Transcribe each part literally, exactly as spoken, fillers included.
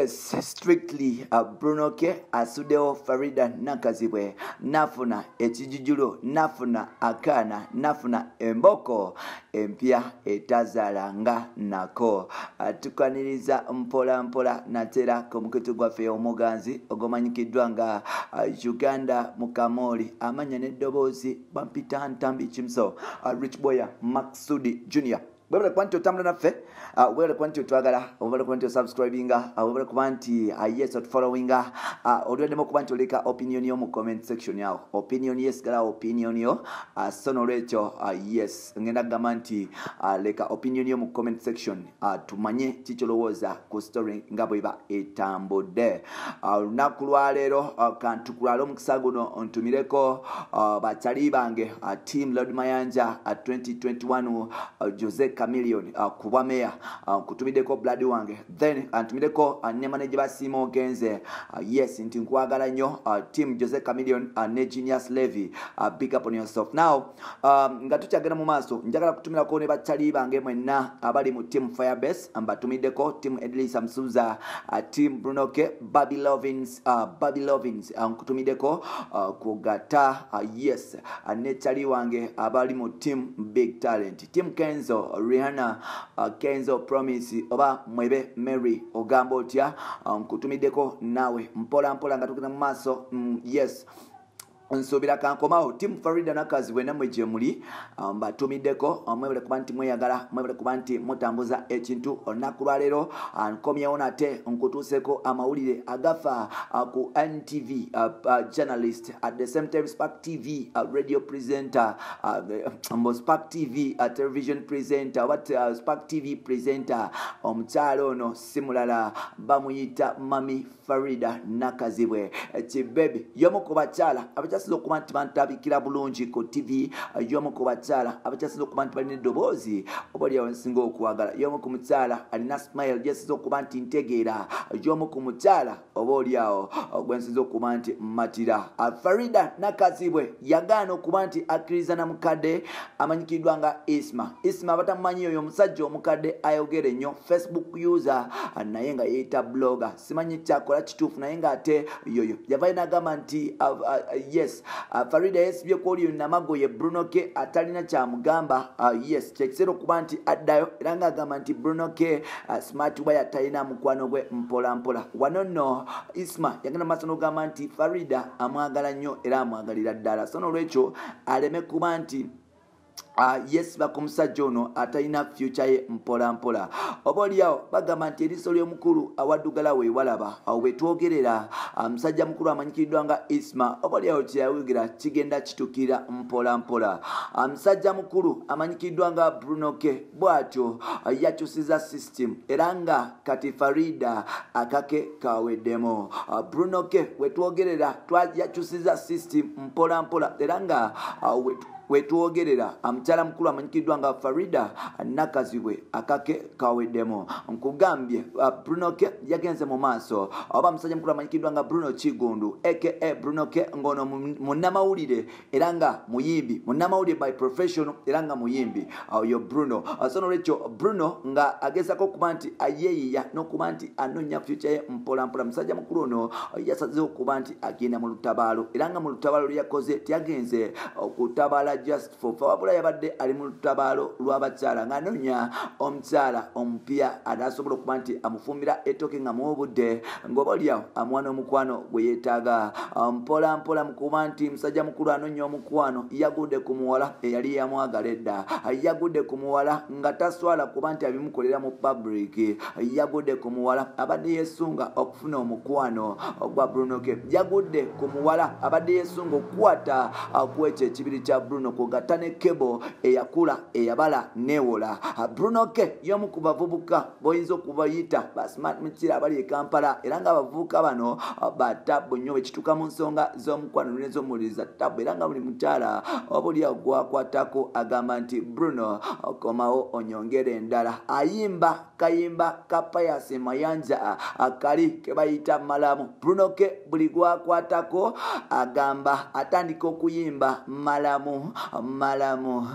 yes, strictly uh, Bruno K asudeo Farida Nakazibwe nafuna ekijujulo nafuna akana nafuna emboko empya etazalanga nako atukaniriza mpola mpola natera komuketu gwaffe omuganzi ogomanyikiddwa nga uh, Uganda Mukamoli amanya neddobozi bampita ntambi chimso uh, Rich Boya Maksudi Junior Webale kwanti otambula naffe uh, webale kwanti otwagala webale kwanti osubscribinga uh, webale kwanti uh, yes otfollowinga uh, olweddemu okuba nti oleka opinion yo mu comment section yawo opinion yes gala opinion yo uh, so nolwekyo uh, yes ngenda kugamba nti uh, leka opinion yo mu comment section uh, tumanye kikyolowooza ku story nga bweba etambudde olunaku uh, lwaleero uh, kantukulwala omukisa guno ontumireko uh, bakyali bange uh, team Lord Mayanja uh, twenty twenty-one uh, Jose Chameleon uh, kuba meya uh, kutumideko blood wange then antumideko uh, ne manager basimo genze uh, yes nti nkwagala nnyo uh, team Jose Chameleon uh, ne Genius Levy uh, big up on yourself now um, nga tukyagenda mu maaso njagala kutumirako ne bakyali bange mwenna abali mu team Firebase ambatumideko team Edlisa Msuza uh, team Bruno K Bobby Lovins uh, Bobby Lovins uh, kutumideko uh, kugata uh, yes uh, ne kyali wange abali mu team Big Talent team Kenzo Rihanna uh, Kenzo Promise oba mwebe Mary ogamba otya um, kutumideko nawe mpola mpola nga tukina mu maaso mm, yes nsobira kankomaho team Farida Nakazibwe namwe gye muli um, batumideko mwebale kuba nti mweyagala mwebale kuba nti mutambuza ekintu olunaku lwaleero nkomyewo nate nkutuuseko amawulire agafa uh, ku N T V uh, uh, journalist at the same time Spark T V uh, radio presenter uh, Spark T V uh, television presenter what uh, Spark T V presenter omukyalo ono simulala bamuyita Mami Farida Nakazibwe kibebi yomu ku bakyala abakyasiza okuba nti bantabikira bulungi ku T V yomu ku bakyala abakyasiza okuba nti balina eddoboozi oba lyawo nsinga okuwagala yomu ku mukyala alina smile gyesiza okuba nti ntegeera yomu ku mukyala oba olyawo gwensinza okuba nti mmatira Farida Nakazibwe yagaana okuba nti akkiriza na mukadde amanyikiddwa nga Isma Isma abatamumanyi oyo omusajja omukadde ayogera ennyo Facebook user naye nga yeeta blogger simanyi kyakola kituufu naye ng'ate yoyo yavayo n'agamba nti uh, uh, yes uh, Farida yesibye ku olyo namago ye Bruno K atalina kyamugamba uh, yes kyekiseera okuba nti addayo era ng'agamba nti Bruno K uh, smart boy atalina mukwano gwe mpola mpola wano nno Isma yagenda maaso n'ogamba nti Farida amwagala nnyo era amwagalira ddala so n'olwekyo aleme kuba nti Uh, yes bakumusajja ono atalina future ye mpola mpola oba olyawo bagamba nti eriiso ly'omukulu awaddugala weewalaba awo bwetwogerera omusajja um, mukulu amanyikiddwa nga Isma oba olyawo kyeyayogera kigenda kitukira mpola mpola omusajja um, mukulu amanyikiddwa nga Bruno K bw'atyo uh, yakyusiza system era nga kati Farida akake kaweddemu uh, Bruno K wetwogerera yakyusiza system mpola mpola era nga uh, wetu wetwogerera amukyala mukulu amanyikiddwa nga Farida Nakazibwe akake kaweddemu nkugambye uh, Bruno K yagenze mu maaso oba musajja mukulu amanyikiddwa nga Bruno Kigundu aka Bruno K ngono munnamawulire era nga muyimbi munnamawulire by professional era nga muyimbi oyo uh, Bruno uh, so nolwekyo Bruno nga agezako okuba nti ayeeyiya n'okuba nti anonya future ye mpola mpola musajja mukulu ono uh, yasazeho okuba nti agenda mu lutabaalo era nga mu lutabaalo lyakoze tiyagenze okutabala uh, just for wabula yabadde ali mu lutabaalo lw'abakyala ng'anonya omukyala omupya anasobola okuba nti amufumbira ettooke nga muobudde ng'oba olyawo amwana omukwano gwe yeetaaga mpola mpola mukuba nti musajja mukulu anonya omukwano yagudde ku muwala eyali yamwagala edda yagudde ku muwala nga taswala kuba nti abimukolera mu public yagudde ku muwala abadde yeesunga okufuna omukwano ogwa Bruno K yagudde ku muwala abadde yeesunga okukwata kwekyo ekibiri kya Bruno kugatane kebo eyakula eyabala newola Bruno K yomu ku bavubuka boyinza okubayita ba smart mukira abali e Kampala era nga abavubuka bano batabu nnyo ekituka mu nsonga z'omukwano n'ez'omuliza tabu era nga buli mukyala oba olyawo gwakwatako agamba nti Bruno komawo onyongere endala ayimba kayimba kapayasi mayanja akali kebayita malamu Bruno K buli gwakwatako agamba atandika okuyimba malamu malamu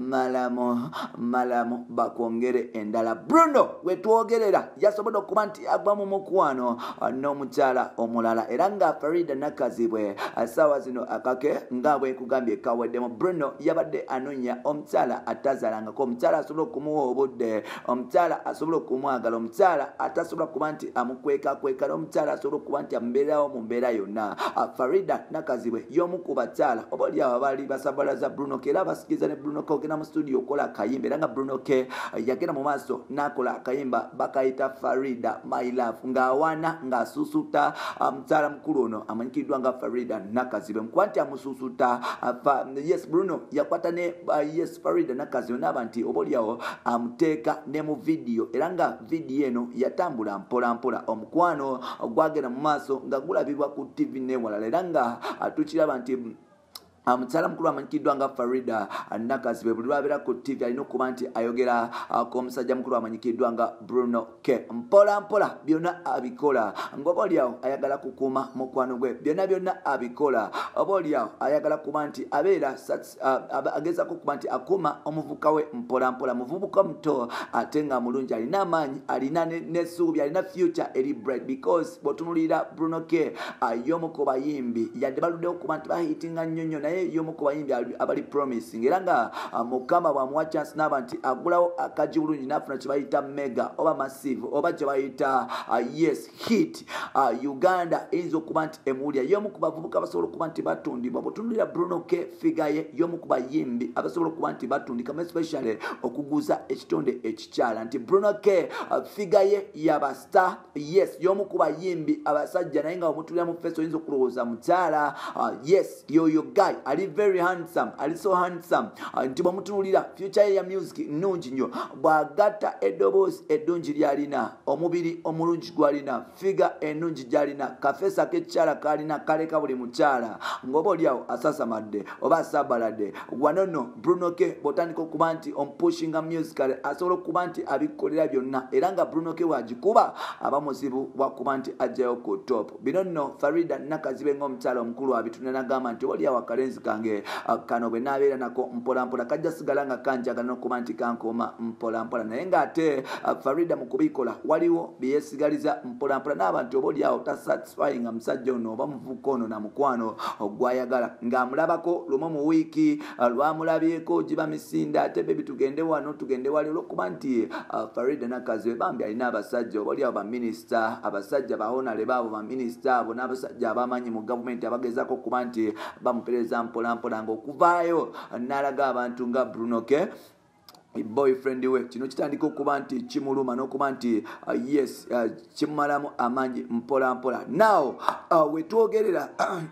malamu malamu bakwongere endala. Bruno wetwogerera yasobodde okuba nti agwa mu mukwano n'omukyala omulala era nga Farida Nakazibwe assaawa zino akake nga bwe kugambye kaweddemu. Bruno yabadde anonya omukyala atazaalangako, omukyala asobola okumuwa obudde, omukyala asobola okumwagala, omukyala atasobola kuba nti amukwekakweka, n'omukyala asobola okuba nti amubeerawo mu mbeera yonna. Farida Nakazibwe y'omu ku bakyala oba oli abo abaali basabalaza Bruno K era basikiriza ne Bruno K ogenda mu studio okola akayimba era nga Bruno K yagenda mu maaso n'akola akayimba bakayita Farida My Love ng'awaana ng'asuusuta omukyala mukulu ono amanyikiddwa nga Farida Nakazibwe mukuba nti amusuusuta. Yes, Bruno yakwata ne yes Farida Nakazibwe n'aba nti oba oli awo amuteeka ne mu vidiyo era nga vidiyo eno yatambula mpola mpola, omukwano gwagenda mu maaso nga gulabibwa ku T V n'ewalala era nga tukiraba nti omukyala mukulu amanyikiddwa nga Farida Nakazibwe buli lwabeera ku T V alina okuba nti ayogera k'omusajja mukulu amanyikiddwa nga Bruno K. Mpola mpola byonna abikola ng'oba oli awo ayagala kukuuma mukwano gwe, byonna byonna abikola oba oli awo ayagala kuba nti abeera agezaako okuba nti akuuma omuvubuka we mpola mpola, muvubuka muto ate nga mulungi, alina amaanyi, alina n'essuubi, alina future eri bright because bw'otunuulira Bruno K y'omu ku bayimbi yadde baluddeho okuba nti bahiitinga nnyo nnyo naye y'omu ku bayimbi abali promising era nga Mukama bw'amuwa chance n'aba nti agulawo akaji bulungi n'afuna kye bayita mega oba massive oba kye bayita yes hit. Uganda eyinza okuba nti emuwulira, y'omu ku bavubuka basobola okuba nti batundibwa. Bw'otunuulira Bruno K figa ye y'omu ku bayimbi abasobola okuba nti batundika especially okuguza ekitonde ekikyala nti Bruno K figa ye yaba star. Yes, y'omu ku bayimbi abasajja naye nga omutulira mu face oyinza okulowooza mukyala. Yes, yoyo guy ali very handsome, ali so handsome nti bw'omutunuulira future ye ya music nnungi nnyo, bw'agatta eddoboozi eddungi ly'alina, omubiri omulungi gw'alina, figa ennungi gy'alina, kafeesa k'ekyala k'alina kaleka buli mukyala ng'oba oli awo asasamadde oba asaabaladde. Wano nno Bruno K bw'otandika okuba nti ompushinga musical asobola okuba nti abikolera byonna era nga Bruno K wagikuba aba muzibu wakuba nti ajjayo ku top. Bino nno Farida Nakazibwe ng'omukyala omukulu abitunira n'agamba nti oli awo akalenzi kange kano bwe naabeera nako mpola mpola kajja sigala nga kanjagala n'okuba nti kankooma mpola mpola naye ng'ate Farida mu kubikola waliwo bye yeesigaliza mpola mpola n'abantu oba oli awo tasatisfying nga musajja ono oba muvubuka ono na mukwano gwayagala ng'amulabako lumu mu wiiki lwamulabyeko giba misinda ate bebi tugende wano tugende wali olw'okuba nti Farida Nakazibwe bambi alina abasajja oba oli awo baminisita, abasajja bahonale baabo baminisita abo n'abasajja abamanyi mu gavumenti abagezaako okuba nti bamupereza mpola mpola ng'okuvaayo n'alaga abantu nga Bruno K boyfriend we kino kitandika okuba nti kimuluma n'okuba nti uh, yes uh, kimumalamu amaanyi mpola mpola. Now uh, wetwogerera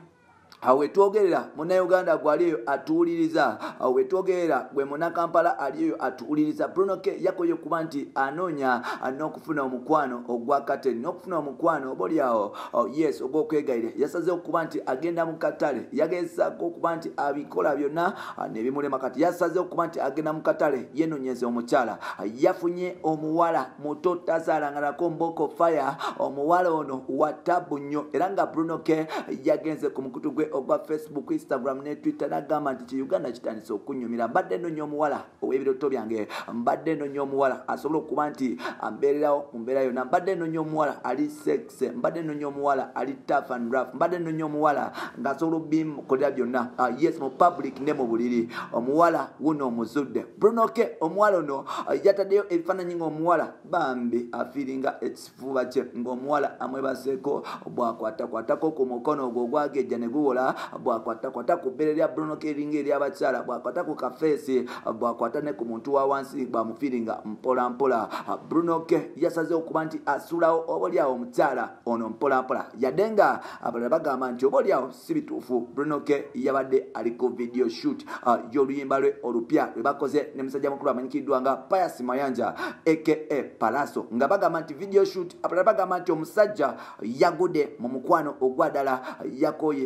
awe twogerera munnayuganda gwaliyo atuwuliriza, awe twogerera gwe munnakampala aliyo atuwuliriza. Bruno K yakoye okuba nti anoonya n'okufuna omukwano ogwa kateni n'okufuna omukwano oba oli awo yes ogw'okwegayirira. Yasazeewo okuba nti agenda mu katale, yagezaako okuba nti abikola byonna ne bimulema kati yasazeewo okuba nti agenda mu katale yenoonyeza omukyala. Yafunye omuwala muto tazaalanganako mboko fire, omuwala ono wa tabu nnyo era nga Bruno K yagenze ku mukutu gwe ogwa Facebook, Instagram ne Twitter n'agamba nti ki Uganda kitandise okunyumira. Mbadde nnoonya omuwala ow'ebiroto byange, mbadde nnoonya omuwala asobola okuba nti ambeererawo mu mbeera yonna, mbadde nnoonya omuwala ali sex, mbadde nnoonya omuwala ali tough and rough, mbadde nnoonya omuwala ng'asobola obbimukolera byonna uh, yes mu public ne mu buliri. Omuwala wuno omuzudde Bruno K. Omuwala ono uh, yataddeyo ebifaananyi ng'omuwala bambi afiiringa ekifuba kye ng'omuwala amwebaseeko bw'akwatakwatako ku mukono ogwo ogwagejja ne guwola, bw'akwatakwata ku bbeere lya Bruno K eringa ery'abakyala, bw'akwata ku kafeesi, bw'akwata ne ku muntu wa wansi bw'amufiiringa mpola mpola. Bruno K yasazeewo okuba nti asulawo oba oli awo omukyala ono mpola mpola, yadde nga abalala bagamba nti oba oli awo si bituufu. Bruno K yabadde ali ku video shoot uh, y'oluyimba lwe olupya lwe bakoze ne musajja mukulu amanyikiddwa nga Pius Mayanja aka Palaso, nga bagamba nti video shoot, abalala bagamba nti omusajja yagudde mu mukwano ogwa ddala, yakoye abakyala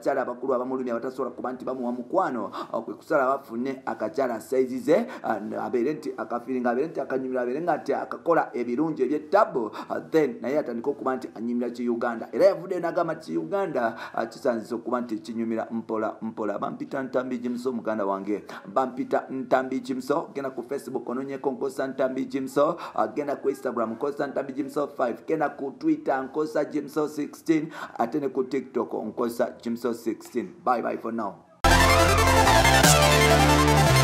abakyala abakulu abamulumya abatasobola kuba nti bamuwa mukwano kwe kusala bafune akakyala saizi ze abeere nti akafiringa abeere nti akanyumira abeere nga nti akakola ebirungi ebyettabbo then naye atandika okuba nti anyumira kiuganda era yavuddeyo n'agamba ti uganda kisanzisa okuba nti kinyumira mpola mpola. Bampita Ntambi Jimso muganda wange, bampita Ntambi Jimso. Genda ku Facebook ononyeko Nkosa Ntambi Jimso, genda ku Instagram Nkosa Ntambi Jimso five, genda ku Twitter Nkosa Jimso sixteen, ate ne ku TikTok Nkosa Jimso sixteen. Bye bye for now.